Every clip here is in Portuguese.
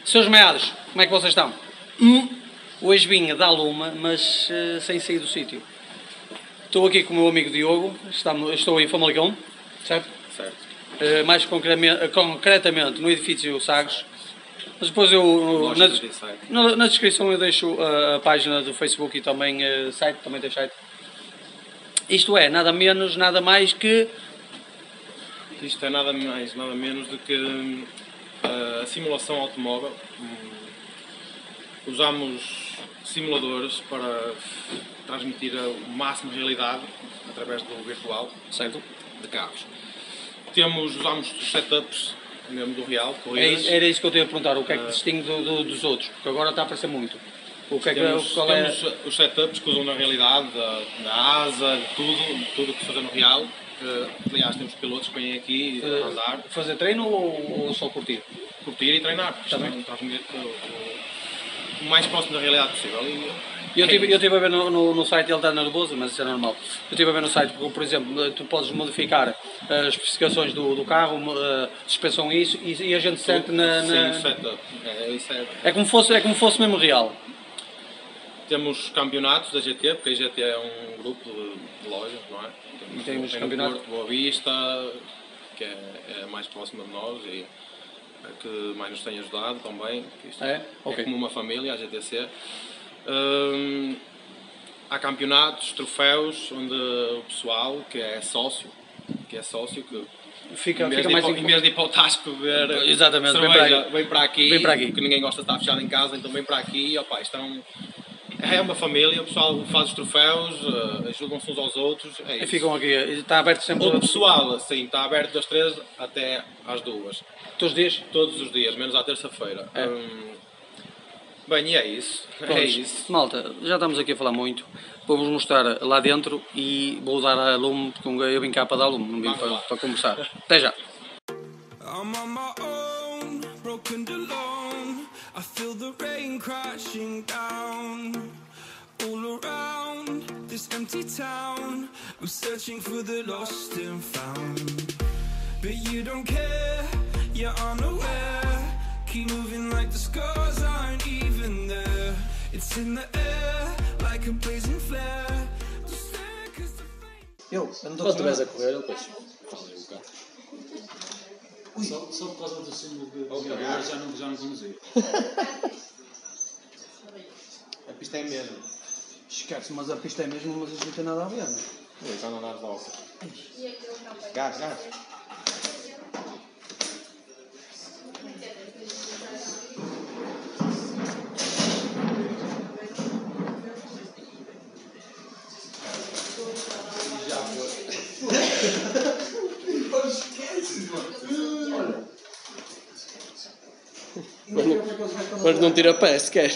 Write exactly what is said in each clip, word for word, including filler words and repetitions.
Seus meados, como é que vocês estão? Hum. Hoje vim da Luma, mas uh, sem sair do sítio. Estou aqui com o meu amigo Diogo, estamos, estou em Famalicão, certo? Certo. Uh, mais concretamente, concretamente no edifício Sagres. Mas depois eu, na, na, na descrição eu deixo a, a página do Facebook e também o uh, site, também tem site. Isto é, nada menos, nada mais que... Isto é nada mais, nada menos do que uh, a simulação automóvel. Um, usamos simuladores para transmitir o máximo de realidade através do virtual, certo, de carros. Temos, usamos os setups mesmo do real, corridas. Era isso que eu te ia perguntar, o que é que uh, distingue do, do, dos outros? Porque agora está a aparecer muito. O que é temos, que, qual temos é... os setups que usam na realidade, da, da asa, de tudo, de tudo que se faz no real. Uh, aliás, temos pilotos que vêm aqui uh, a andar. Fazer treino ou, ou só curtir? Curtir e treinar. Também. Transmitir o mais próximo da realidade possível. E, eu estive eu tive a ver no, no, no site, ele está nervoso, mas isso é normal. Eu estive a ver no site, porque, por exemplo, tu podes modificar as especificações do, do carro, uh, suspensão e isso, e, e a gente sente na... na... Sim, setup. É, isso é... É, como fosse, é como fosse mesmo real. Temos campeonatos da G T, porque a G T é um grupo de lojas, não é? Temos, temos tem campeonato. Porto, Boa Vista, que é, é mais próxima de nós e é que mais nos tem ajudado também. Isto é? Okay. É como uma família, a G T C. Hum, há campeonatos, troféus, onde o pessoal que é sócio, que é sócio, que fica, em, vez fica de mais ir, em vez de ir para o Tasco ver exatamente, cerveja, vem para aqui, vem para aqui, vem para aqui. Porque ninguém gosta de estar fechado em casa, então vem para aqui e opa, isto é, um, é uma família, o pessoal faz os troféus, uh, ajudam-se uns aos outros. É e ficam aqui, está aberto sempre... O pessoal, sim, está aberto das três até às duas. Todos os dias? Todos os dias, menos à terça-feira. É. Hum, bem, e é isso. Pronto, é isso. Malta, já estamos aqui a falar muito. Vou-vos mostrar lá dentro e vou dar a lume, porque eu vim cá para dar lume, não vim para, para conversar. Até já. I'm on my own, broken alone. I feel the rain crashing down all around this empty town. I'm searching for the lost and found. But you don't care, you're unaware. Keep moving like the scars aren't even there. It's in the air, like a blazing flare. Eu, eu não estou quando estiveres a correr, eu depois falo um bocado. Só, só por causa do símbolo de jogador já não, já não conduzi. A pista é mesmo. Esquece, mas a pista é mesmo, mas a gente não tem nada a ver, não é? Então não dá de volta. Gás, gás. Mas não tira pé sequer.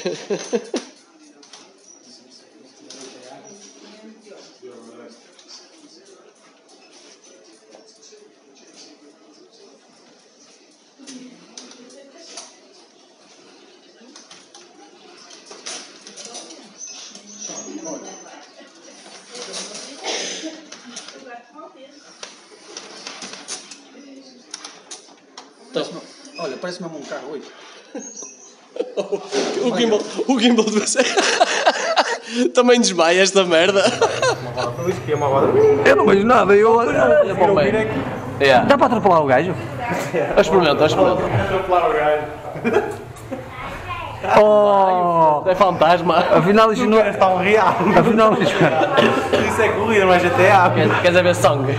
Olha, parece mesmo um carro hoje. O gimbal, o gimbal de você. Também desmaia esta merda. Eu não vejo nada, eu... É bom bem. Yeah. Dá para atropelar o gajo? Experimenta, experimenta. Atropelar o gajo. Oh! É fantasma. Afinal isto não é tão real. Afinal isto Isso é corrida, mas G T A. Queres ver sangue?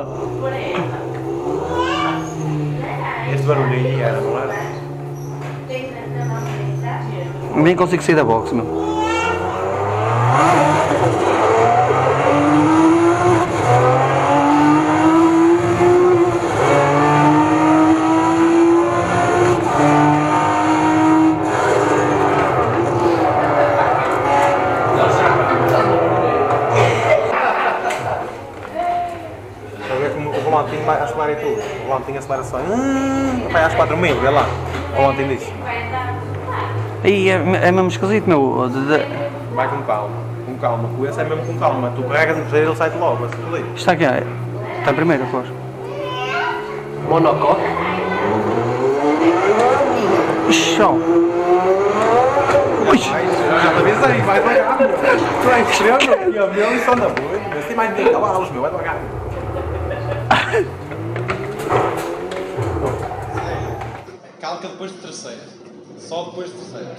Este barulhinho era, não era? Nem consigo sair da box, meu. Volantinho vai acelerar e tudo. O volantinho acelera só. Hum, vai às quatro mil, vê lá. O volantinho disso. Aí é, é mesmo esquisito, meu. Vai com calma. Com calma. Com esse é mesmo com calma. Tu carregas no terceiro e ele sai-te logo. Assim, está aqui, está em primeiro, pois. Monocoque. Puxão! Puxa! Já te avisei, vai devagar! Tu é extremo e o meu isso anda muito, mas tem mais de cavalos, meu, vai devagar! Calca depois de terceira, só depois de terceira.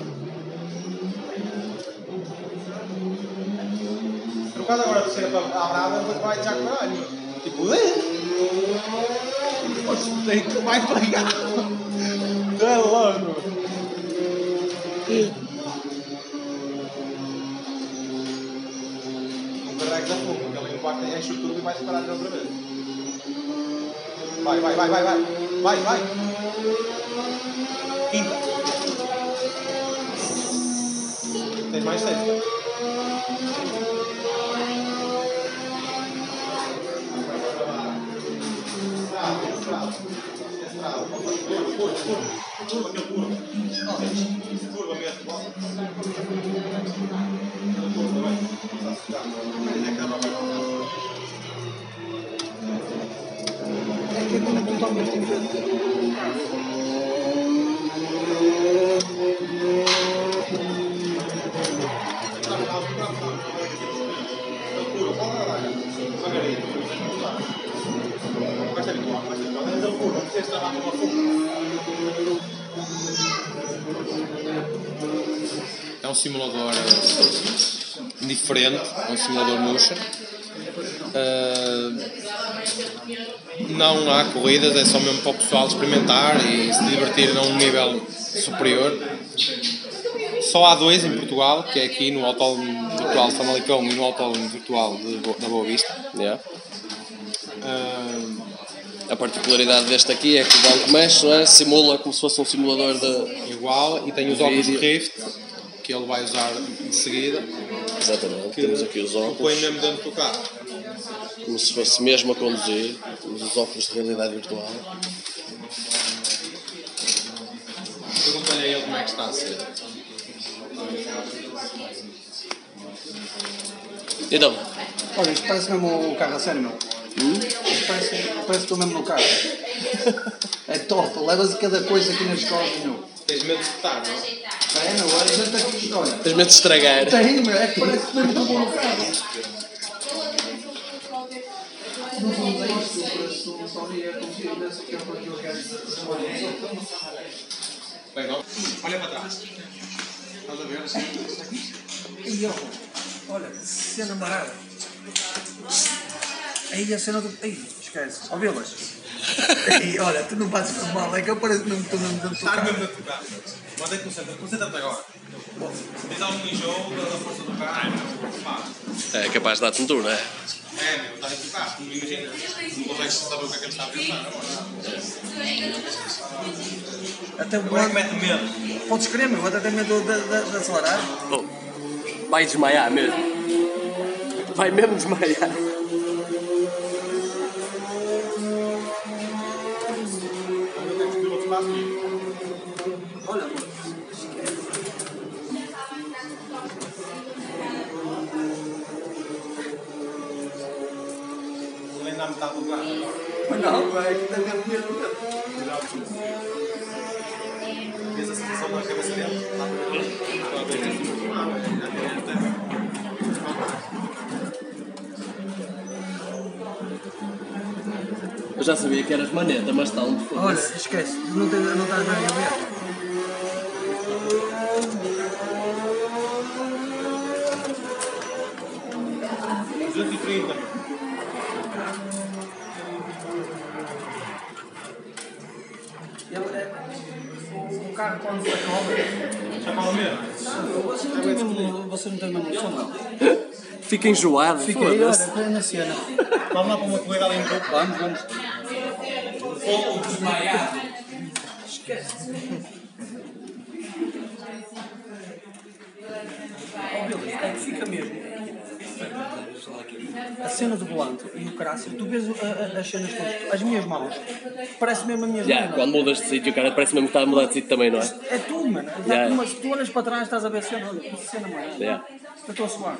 Se trocar agora a terceira para a brava, depois vai já caralho. Tipo, tem que vai pagar. É louco. O carrega da fogo, porque ele impacta e enche o tubo e vai separar outra vez. Vai, vai, vai, vai, vai. Vai, vai. Quinta. Tens mais sexta. Curva, curva, curva, aquele curva. Curva mesmo. Curva, vai. É que não é totalmente é um simulador diferente, é um simulador motion. Uh, não há corridas, é só mesmo para o pessoal experimentar e se divertir a um nível superior. Só há dois em Portugal, que é aqui no Autódromo Virtual de Famalicão e no Autódromo Virtual de, da Boa Vista. Yeah. Uh, A particularidade deste aqui é que o banco mexe, não é? Simula como se fosse um simulador de... igual, e tem os óculos de Rift, que ele vai usar de seguida. Exatamente, que temos aqui os óculos. põe mesmo dentro do carro. Como se fosse mesmo a conduzir. Temos os óculos de realidade virtual. Pergunta-lhe a ele como é que está a ser. Então, Olha, isto parece mesmo o carro a sério, meu. hum? Isto parece, parece que estou mesmo no carro. É top, levas cada coisa aqui nas costas, meu. Tens medo de espetar, não é? É, meu, a gente aqui, olha. tens medo de estragar. Tem, meu, é que parece que mesmo que estou no carro. Não vamos a isto, o preço não só ia conseguir desse que é para aquilo que é de Bem, não? Olha para trás. Estás a ver? E eu, olha, cena marada. Aí a cena do. Aí, esquece. Ó Vilas. Aí, olha, tu não passas por mal, é que eu pareço mesmo que estou mesmo dentro do Estás carro. mesmo dentro do carro. Mas é que concentra, concentra-te agora. Se tens algum enjoo da força do carro, pá. É capaz de dar tontura, não é? É, meu, estás dentro do carro, não imagina. Não consegues saber o que é que ele está a pensar agora. Até o Agora é que mete medo. Podes crer, meu, até tenho medo de, de, de acelerar. Oh, vai desmaiar mesmo. Vai mesmo desmaiar. Olha, Ele ainda há metade do carro. mas não, vai, que tenho medo. Vês a sensação da cabeça dele? Eu já sabia que eras maneta, mas está onde foi. Olha, esquece, não, tem, não estás bem a ver. duzentos e trinta. O carro quando se acalma. Já fala mesmo? Você não tem mesmo, você não tem mesmo noção, não. Fica enjoado. Fica aí, foda-se. olha, põe na cena. Vamos lá para uma corrida ali em grupo. Vamos, vamos. Ou desmaiado. Esquece. É que fica mesmo. A cena do volante e o crasso, tu vês a, a, as cenas todas, as minhas mãos, parece mesmo as minas Yeah, mãos. quando mudas de sítio, cara, parece mesmo que está a mudar de sítio também, não é? É tudo, mano. Yeah. Mas se tu olhas para trás, estás a ver a cena, olha, que cena, mano. Yeah. Eu estou a suar.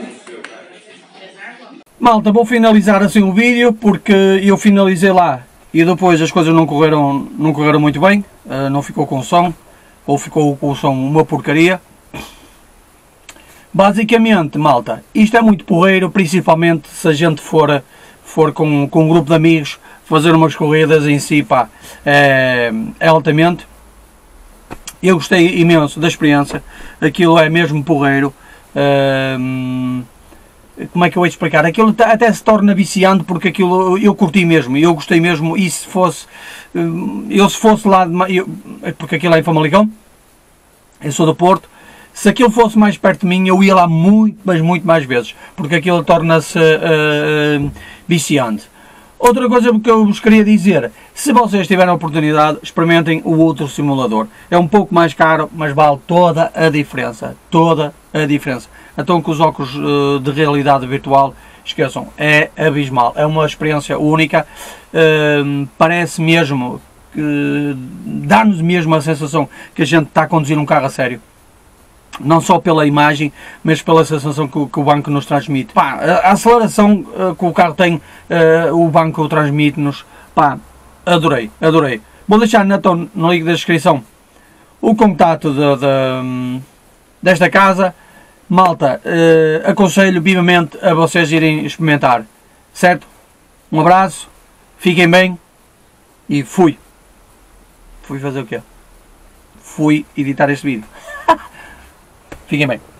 Malta, vou finalizar assim o vídeo porque eu finalizei lá e depois as coisas não correram, não correram muito bem, uh, não ficou com som, ou ficou com o som uma porcaria. Basicamente, malta, isto é muito porreiro, principalmente se a gente for, for com, com um grupo de amigos fazer umas corridas em si, pá, é, é altamente. Eu gostei imenso da experiência, aquilo é mesmo porreiro. Uh, como é que eu vou explicar? Aquilo até se torna viciante, porque aquilo eu curti mesmo, eu gostei mesmo, e se fosse, eu se fosse lá, de, eu, porque aquilo é em Famalicão, eu sou do Porto, se aquilo fosse mais perto de mim eu ia lá muito, mas muito mais vezes, porque aquilo torna-se uh, uh, viciante. Outra coisa que eu vos queria dizer, se vocês tiverem a oportunidade, experimentem o outro simulador. É um pouco mais caro, mas vale toda a diferença, toda a diferença. Então com os óculos uh, de realidade virtual, esqueçam, é abismal, é uma experiência única, uh, parece mesmo, uh, dá-nos mesmo a sensação que a gente está a conduzir um carro a sério. Não só pela imagem, mas pela sensação que o, que o banco nos transmite. Pá, a aceleração uh, que o carro tem, uh, o banco transmite-nos, pá, adorei, adorei. Vou deixar na, no link da descrição o contato de, de, desta casa. Malta, uh, aconselho vivamente a vocês irem experimentar, certo? Um abraço, fiquem bem e fui. Fui fazer o quê? Fui editar este vídeo. Fiquem bem.